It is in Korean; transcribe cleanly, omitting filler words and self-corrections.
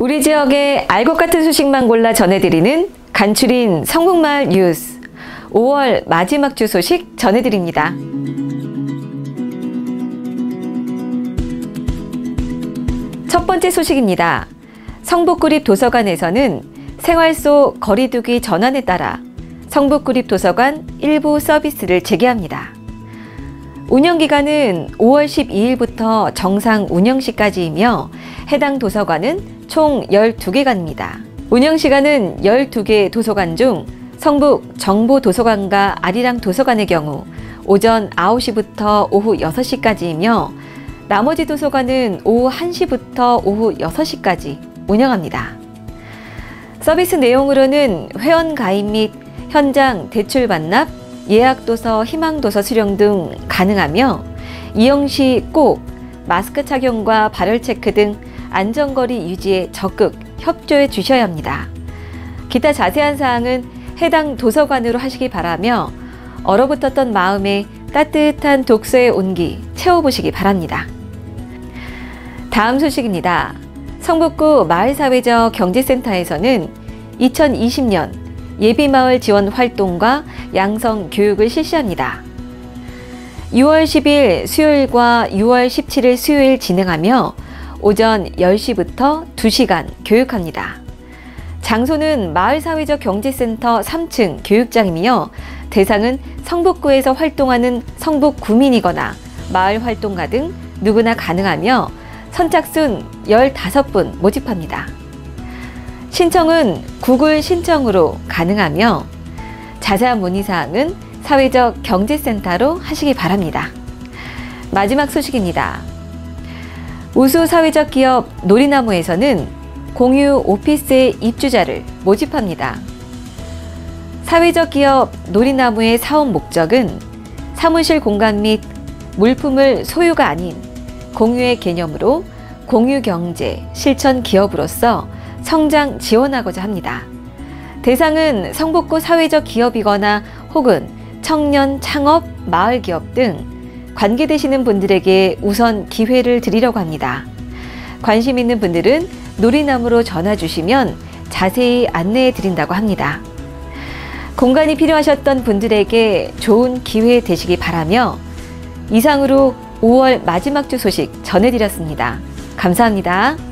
우리 지역의 알 것 같은 소식만 골라 전해드리는 간추린 성북마을 뉴스. 5월 마지막 주 소식 전해드립니다. 첫 번째 소식입니다. 성북구립 도서관에서는 생활 속 거리두기 전환에 따라 성북구립 도서관 일부 서비스를 재개합니다. 운영기간은 5월 12일부터 정상 운영시까지이며 해당 도서관은 총 12개관입니다. 운영시간은 12개 도서관 중 성북 정보도서관과 아리랑 도서관의 경우 오전 9시부터 오후 6시까지이며 나머지 도서관은 오후 1시부터 오후 6시까지 운영합니다. 서비스 내용으로는 회원 가입 및 현장 대출 반납, 예약도서, 희망도서 수령 등 가능하며 이용 시 꼭 마스크 착용과 발열 체크 등 안전거리 유지에 적극 협조해 주셔야 합니다. 기타 자세한 사항은 해당 도서관으로 하시기 바라며 얼어붙었던 마음에 따뜻한 독서의 온기 채워보시기 바랍니다. 다음 소식입니다. 성북구 마을사회적 경제센터에서는 2020년 예비마을 지원 활동과 양성 교육을 실시합니다. 6월 10일 수요일과 6월 17일 수요일 진행하며 오전 10시부터 2시간 교육합니다. 장소는 마을사회적 경제센터 3층 교육장이며 대상은 성북구에서 활동하는 성북구민이거나 마을활동가 등 누구나 가능하며 선착순 15분 모집합니다. 신청은 구글 신청으로 가능하며 자세한 문의사항은 사회적 경제센터로 하시기 바랍니다. 마지막 소식입니다. 우수 사회적 기업 놀이나무에서는 공유 오피스의 입주자를 모집합니다. 사회적 기업 놀이나무의 사업 목적은 사무실 공간 및 물품을 소유가 아닌 공유의 개념으로 공유경제 실천 기업으로서 성장 지원하고자 합니다. 대상은 성북구 사회적 기업이거나 혹은 청년 창업 마을기업 등 관계되시는 분들에게 우선 기회를 드리려고 합니다. 관심 있는 분들은 놀이나무로 전화 주시면 자세히 안내해 드린다고 합니다. 공간이 필요하셨던 분들에게 좋은 기회 되시기 바라며 이상으로 5월 마지막 주 소식 전해드렸습니다. 감사합니다.